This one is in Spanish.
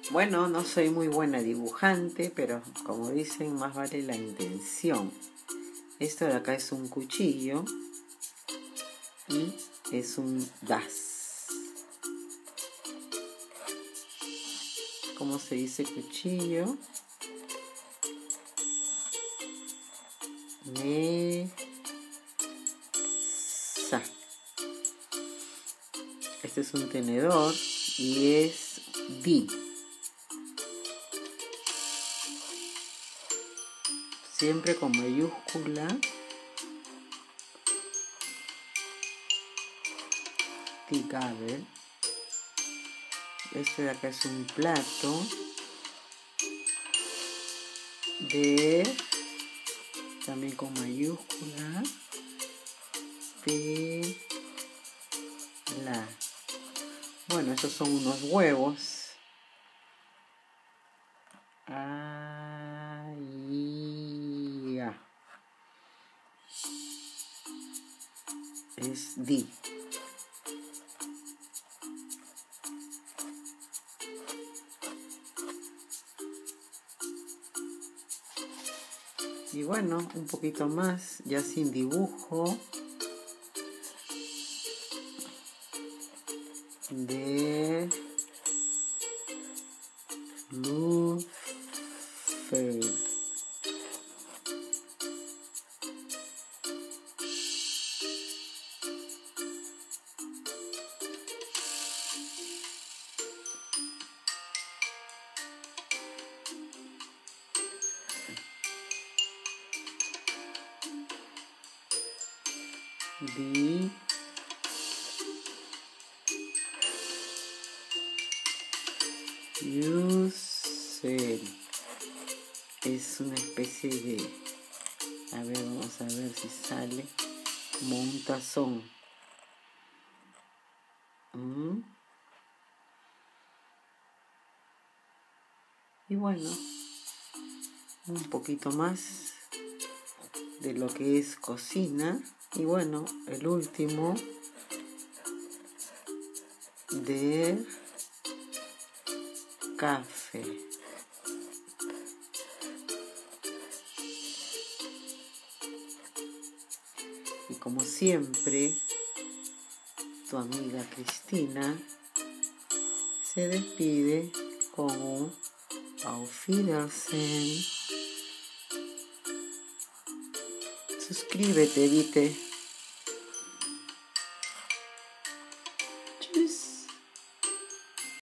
Bueno, no soy muy buena dibujante, pero como dicen, más vale la intención. Esto de acá es un cuchillo y es un das. ¿Cómo se dice cuchillo? Mesa. Este es un tenedor y es di. Siempre con mayúscula. Tigabel. Este de acá es un plato de, también con mayúscula, de la. Bueno, estos son unos huevos. Es di. Y bueno, un poquito más, ya sin dibujo, de Lufer. Di. Yusel. Es una especie de, a ver, vamos a ver si sale como un tazón. Y bueno, un poquito más de lo que es cocina. Y bueno, el último de café. Y como siempre, tu amiga Cristina se despide con un Auf Wiedersehen. Suscríbete, Vite.